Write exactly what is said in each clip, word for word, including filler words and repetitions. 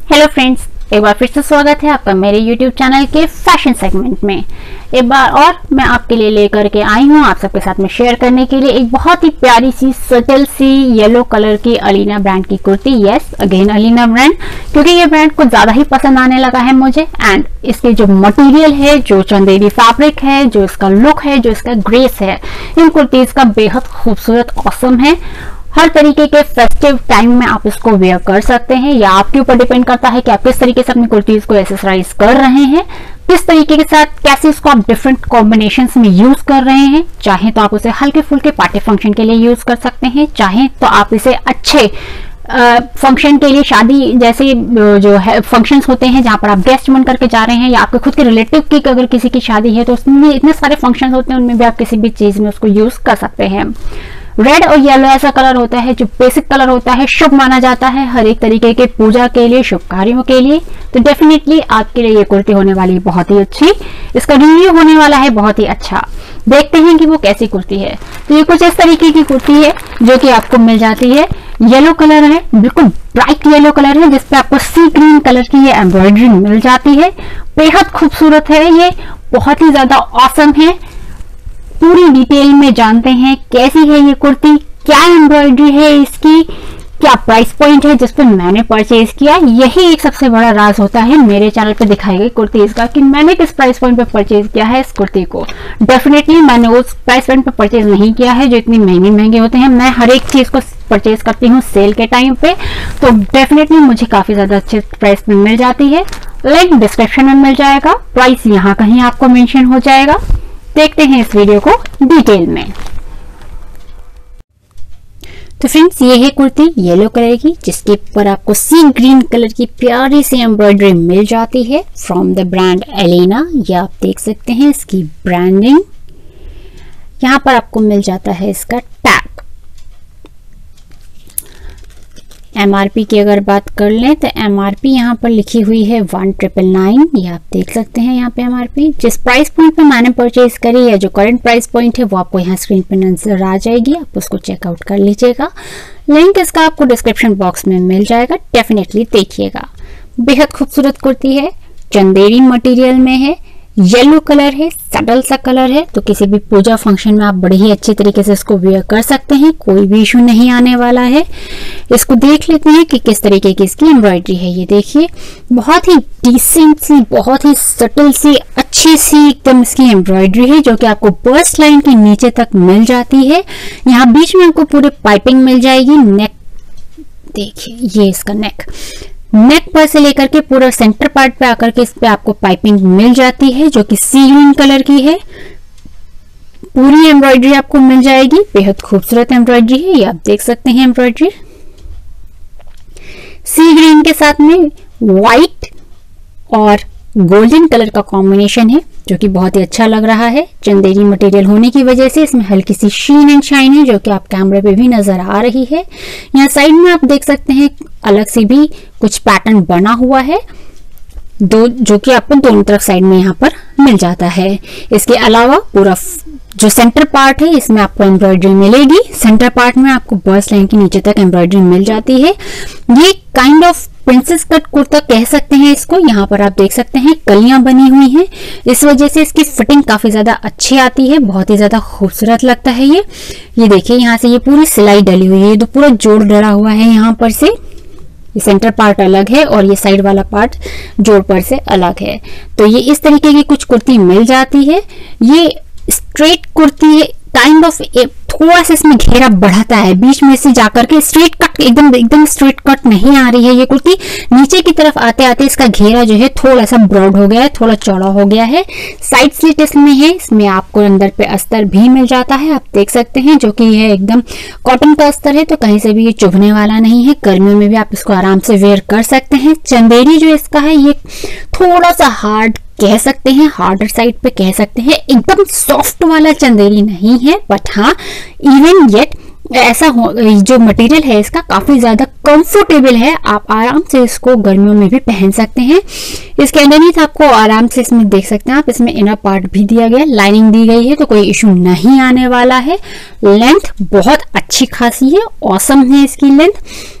Hello friends, एक बार फिर से स्वागत है आपका मेरे यूट्यूब चैनल के फैशन सेगमेंट में। एक बार और मैं आपके लिए लेकर के आई हूँ आप सबके साथ में शेयर करने के लिए एक बहुत ही प्यारी सी सटल सी येलो कलर की अलीना ब्रांड की kurti. Yes, again Alina brand, क्योंकि ये ब्रांड कुछ ज्यादा ही पसंद आने लगा है मुझे। एंड इसके जो मटेरियल है, जो चंदेरी फैब्रिक है, जो इसका लुक है, जो इसका ग्रेस है, इन कुर्तीज का बेहद खूबसूरत ऑसम है। हर तरीके के फेस्टिव टाइम में आप इसको वेयर कर सकते हैं, या आपके ऊपर डिपेंड करता है कि आप किस तरीके से अपनी कुर्तीज को एक्सेसराइज कर रहे हैं, किस तरीके के साथ कैसे इसको आप डिफरेंट कॉम्बिनेशंस में यूज कर रहे हैं। चाहे तो आप उसे हल्के फुल्के पार्टी फंक्शन के लिए यूज कर सकते हैं, चाहे तो आप इसे अच्छे फंक्शन uh, के लिए, शादी जैसे जो है फंक्शंस होते हैं जहां पर आप गेस्ट बन करके जा रहे हैं, या आपके खुद के रिलेटिव की अगर किसी की शादी है तो उसमें इतने सारे फंक्शंस होते हैं, उनमें भी आप किसी भी चीज में उसको यूज कर सकते हैं। रेड और येलो ऐसा कलर होता है जो बेसिक कलर होता है, शुभ माना जाता है हर एक तरीके के पूजा के लिए, शुभ कार्यों के लिए। तो डेफिनेटली आपके लिए ये कुर्ती होने वाली है बहुत ही अच्छी, इसका रिव्यू होने वाला है बहुत ही अच्छा। देखते हैं कि वो कैसी कुर्ती है। तो ये कुछ इस तरीके की कुर्ती है जो कि आपको मिल जाती है। येलो कलर है, बिल्कुल ब्राइट येलो कलर है, जिसपे आपको सी ग्रीन कलर की ये एम्ब्रॉयडरी मिल जाती है। बेहद खूबसूरत है, ये बहुत ही ज्यादा ऑसम है। पूरी डिटेल में जानते हैं कैसी है ये कुर्ती, क्या एम्ब्रॉयडरी है इसकी, क्या प्राइस पॉइंट है जिस पे मैंने परचेज किया। यही एक सबसे बड़ा राज होता है मेरे चैनल पे दिखाई गई कुर्तीज का, कि मैंने किस प्राइस पॉइंट पे परचेज किया है इस कुर्ती को। डेफिनेटली मैंने उस प्राइस पॉइंट पे परचेज नहीं किया है जो इतनी महंगे महंगे होते हैं। मैं हर एक चीज को परचेज करती हूँ सेल के टाइम पे, तो डेफिनेटली मुझे काफी ज्यादा अच्छे प्राइस में मिल जाती है। लिंक डिस्क्रिप्शन में मिल जाएगा, प्राइस यहाँ कहीं आपको मेंशन हो जाएगा। देखते हैं इस वीडियो को डिटेल में। तो फ्रेंड्स, ये है कुर्ती येलो कलर की, जिसके ऊपर आपको सी ग्रीन कलर की प्यारी सी एम्ब्रॉयडरी मिल जाती है फ्रॉम द ब्रांड अलीना। ये आप देख सकते हैं इसकी ब्रांडिंग। यहाँ पर आपको मिल जाता है इसका टैग। एमआरपी की अगर बात कर लें तो एमआरपी यहाँ पर लिखी हुई है वन ट्रिपल नाइन। ये आप देख सकते हैं यहाँ पे एमआरपी। जिस प्राइस पॉइंट पे मैंने परचेज करी, या जो करंट प्राइस पॉइंट है, वो आपको यहाँ स्क्रीन पे नजर आ जाएगी, आप उसको चेकआउट कर लीजिएगा। लिंक इसका आपको डिस्क्रिप्शन बॉक्स में मिल जाएगा, डेफिनेटली देखिएगा। बेहद खूबसूरत कुर्ती है, चंदेरी मटेरियल में है, येलो कलर है, सटल सा कलर है, तो किसी भी पूजा फंक्शन में आप बड़े ही अच्छे तरीके से इसको वेयर कर सकते हैं, कोई भी इशू नहीं आने वाला है। इसको देख लेते हैं कि किस तरीके की इसकी एम्ब्रॉयडरी है। ये देखिए, बहुत ही डिसेंट सी, बहुत ही सटल सी, अच्छी सी एकदम इसकी एम्ब्रॉयडरी है, जो कि आपको बस्ट लाइन के नीचे तक मिल जाती है। यहाँ बीच में आपको पूरे पाइपिंग मिल जाएगी। नेक देखिए, ये इसका नेक नेक पर से लेकर के पूरा सेंटर पार्ट पे आकर के इस पे आपको पाइपिंग मिल जाती है, जो कि सी ग्रीन कलर की है। पूरी एम्ब्रॉयडरी आपको मिल जाएगी, बेहद खूबसूरत एम्ब्रॉयडरी है। ये आप देख सकते हैं एम्ब्रॉयडरी सी ग्रीन के साथ में व्हाइट और गोल्डन कलर का कॉम्बिनेशन है, जो कि बहुत ही अच्छा लग रहा है। चंदेरी मटेरियल होने की वजह से इसमें हल्की सी शीन एंड शाइन है, जो कि आप कैमरे पे भी नजर आ रही है। यहाँ साइड में आप देख सकते हैं अलग से भी कुछ पैटर्न बना हुआ है, दो जो कि आपको दोनों तरफ साइड में यहाँ पर मिल जाता है। इसके अलावा पूरा जो सेंटर पार्ट है, इसमें आपको एम्ब्रॉयडरी मिलेगी। सेंटर पार्ट में आपको बस्ट लाइन के नीचे तक एम्ब्रॉयडरी मिल जाती है। ये kind of princess cut kurta कह सकते हैं इसको। यहाँ पर आप देख सकते हैं कलियां बनी हुई हैं, इस वजह से इसकी फिटिंग काफी ज्यादा अच्छी आती है, बहुत ही ज्यादा खूबसूरत लगता है ये। ये देखिए, यहाँ से ये पूरी सिलाई डली हुई है, तो पूरा जोड़ डला हुआ है। यहाँ पर से ये सेंटर पार्ट अलग है और ये साइड वाला पार्ट जोड़ पर से अलग है। तो ये इस तरीके की कुछ कुर्ती मिल जाती है। ये स्ट्रेट कुर्ती है, काइंड ऑफ थोड़ा सा इसमें घेरा बढ़ाता है, बीच में से जाकर के स्ट्रेट कट एकदम एकदम स्ट्रेट कट नहीं आ रही है ये कुर्ती। नीचे की तरफ आते आते इसका घेरा जो है थोड़ा सा ब्रॉड हो गया है, थोड़ा चौड़ा हो गया है। साइड स्लिट इसमें है, इसमें आपको अंदर पे अस्तर भी मिल जाता है, आप देख सकते हैं, जो कि यह एकदम कॉटन का अस्तर है, तो कहीं से भी ये चुभने वाला नहीं है। गर्मियों में भी आप इसको आराम से वेयर कर सकते हैं। चंदेरी जो इसका है, ये थोड़ा सा हार्ड कह सकते हैं, हार्डर साइड पे कह सकते हैं, एकदम सॉफ्ट वाला चंदेरी नहीं है, बट हाँ इवन येट ऐसा हो, जो मटेरियल है इसका काफी ज्यादा कंफर्टेबल है। आप आराम से इसको गर्मियों में भी पहन सकते हैं। इसके अंदर आपको आराम से इसमें देख सकते हैं आप, इसमें इनर पार्ट भी दिया गया, लाइनिंग दी गई है, तो कोई इशू नहीं आने वाला है। लेंथ बहुत अच्छी खासी है, ऑसम है इसकी लेंथ।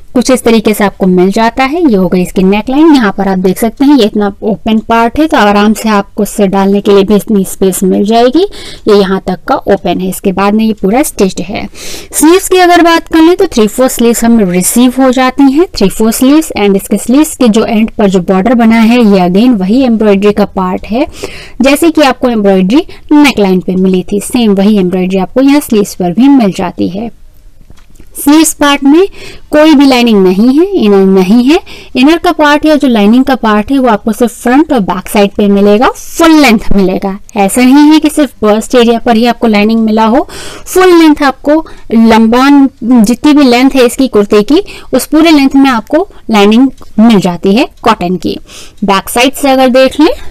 कुछ इस तरीके से आपको मिल जाता है। ये हो गई इसकी नेक लाइन। यहाँ पर आप देख सकते हैं ये इतना ओपन पार्ट है, तो आराम से आपको इससे डालने के लिए भी इतनी स्पेस मिल जाएगी। ये यहाँ तक का ओपन है, इसके बाद में ये पूरा स्टिच्ड है। स्लीव्स की अगर बात कर लें तो थ्री फोर स्लीव्स हमें रिसीव हो जाती हैं, थ्री फोर स्लीव्स। एंड इसके स्लीव्स के जो एंड पर जो बॉर्डर बना है ये अगेन वही एम्ब्रॉयडरी का पार्ट है, जैसे कि आपको एम्ब्रॉयडरी नेक लाइन पे मिली थी, सेम वही एम्ब्रॉयडरी आपको यहाँ स्लीव्स पर भी मिल जाती है। स्लीव्स पार्ट में कोई भी लाइनिंग नहीं है, इनर नहीं है। इनर का पार्ट या जो लाइनिंग का पार्ट है वो आपको सिर्फ फ्रंट और बैक साइड पे मिलेगा, फुल लेंथ मिलेगा। ऐसा नहीं है कि सिर्फ बस्ट एरिया पर ही आपको लाइनिंग मिला हो, फुल लेंथ आपको लंबा जितनी भी लेंथ है इसकी कुर्ते की उस पूरे लेंथ में आपको लाइनिंग मिल जाती है कॉटन की। बैक साइड से अगर देख लें,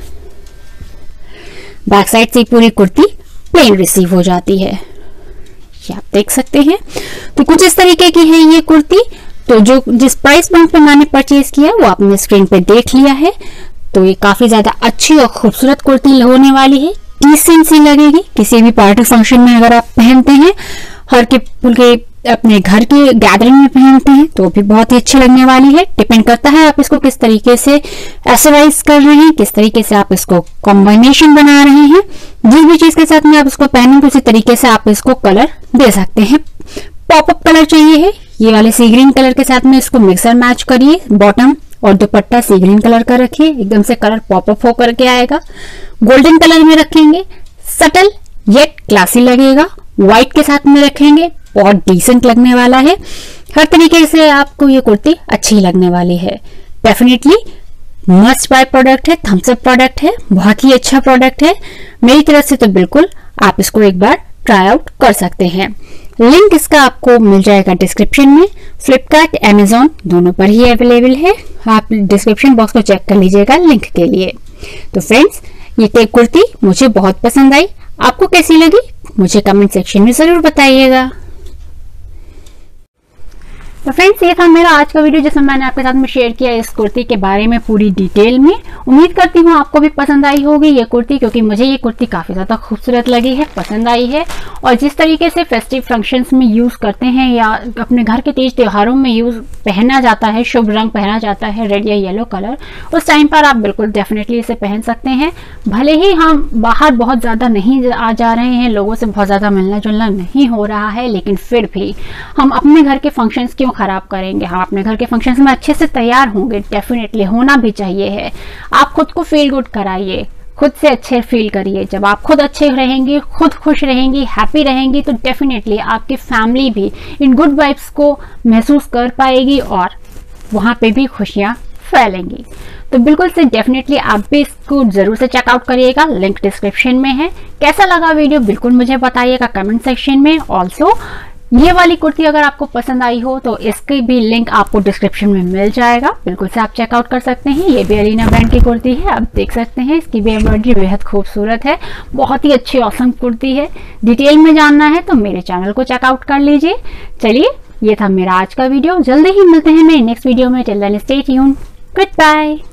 बैक साइड से पूरी कुर्ती प्लेन रिसीव हो जाती है, आप देख सकते हैं। तो कुछ इस तरीके की है ये कुर्ती। तो जो जिस प्राइस पॉइंट पे मैंने परचेज किया वो आपने स्क्रीन पे देख लिया है। तो ये काफी ज्यादा अच्छी और खूबसूरत कुर्ती होने वाली है, डिसेंट सी लगेगी किसी भी पार्टी फंक्शन में अगर आप पहनते हैं, हर के फुल्के अपने घर के गैदरिंग में पहनते हैं तो भी बहुत ही अच्छी लगने वाली है। डिपेंड करता है आप इसको किस तरीके से एक्सरसाइज कर रहे हैं, किस तरीके से आप इसको कॉम्बिनेशन बना रहे हैं। जिस भी चीज के साथ में आप इसको पहनेंगे उसी तरीके से आप इसको कलर दे सकते हैं। पॉपअप कलर चाहिए है, ये वाले सी ग्रीन कलर के साथ में इसको मिक्सर मैच करिए। बॉटम और दुपट्टा सी ग्रीन कलर का रखिए, एकदम से कलर पॉपअप होकर के आएगा। गोल्डन कलर में रखेंगे, सटल येट क्लासी लगेगा। व्हाइट के साथ में रखेंगे, बहुत डिसेंट लगने वाला है। हर तरीके से आपको ये कुर्ती अच्छी लगने वाली है। डेफिनेटली मस्ट बाय प्रोडक्ट है, थम्स अप प्रोडक्ट है, बहुत ही अच्छा प्रोडक्ट है मेरी तरफ से। तो बिल्कुल आप इसको एक बार ट्राई आउट कर सकते हैं। लिंक इसका आपको मिल जाएगा डिस्क्रिप्शन में। फ्लिपकार्ट, अमेजॉन दोनों पर ही अवेलेबल है, आप डिस्क्रिप्शन बॉक्स को चेक कर लीजिएगा लिंक के लिए। तो फ्रेंड्स, ये कुर्ती मुझे बहुत पसंद आई, आपको कैसी लगी मुझे कमेंट सेक्शन में जरूर बताइएगा। तो फ्रेंड्स, ये था मेरा आज का वीडियो जिसमें मैंने आपके साथ में शेयर किया इस कुर्ती के बारे में पूरी डिटेल में। उम्मीद करती हूँ आपको भी पसंद आई होगी ये कुर्ती, क्योंकि मुझे ये कुर्ती काफ़ी ज़्यादा खूबसूरत लगी है, पसंद आई है। और जिस तरीके से फेस्टिव फंक्शंस में यूज़ करते हैं या अपने घर के तीज त्योहारों में यूज़ पहना जाता है, शुभ रंग पहना जाता है रेड या येलो कलर, उस टाइम पर आप बिल्कुल डेफिनेटली इसे पहन सकते हैं। भले ही हम बाहर बहुत ज़्यादा नहीं आ जा रहे हैं, लोगों से बहुत ज़्यादा मिलना जुलना नहीं हो रहा है, लेकिन फिर भी हम अपने घर के फंक्शंस क्यों खराब करेंगे। हम अपने घर के फंक्शंस में अच्छे से तैयार होंगे, डेफिनेटली होना भी चाहिए है। आप खुद को फील गुड कराइए, खुद से अच्छे फील करिए। जब आप खुद अच्छे रहेंगे, खुद खुश रहेंगी, हैप्पी रहेंगी, तो डेफिनेटली आपकी फैमिली भी इन गुड वाइब्स को महसूस कर पाएगी और वहाँ पे भी खुशियाँ फैलेंगी। तो बिल्कुल से डेफिनेटली आप भी इसको जरूर से चेकआउट करिएगा, लिंक डिस्क्रिप्शन में है। कैसा लगा वीडियो बिल्कुल मुझे बताइएगा कमेंट सेक्शन में। ऑल्सो ये वाली कुर्ती अगर आपको पसंद आई हो तो इसकी भी लिंक आपको डिस्क्रिप्शन में मिल जाएगा, बिल्कुल से आप चेकआउट कर सकते हैं। ये भी अलीना ब्रांड की कुर्ती है, आप देख सकते हैं इसकी भी एम्ब्रॉयडरी बेहद खूबसूरत है, बहुत ही अच्छी ऑसम कुर्ती है। डिटेल में जानना है तो मेरे चैनल को चेकआउट कर लीजिए। चलिए, ये था मेरा आज का वीडियो, जल्दी ही मिलते हैं मेरे नेक्स्ट वीडियो में। Till then stay tuned, good bye.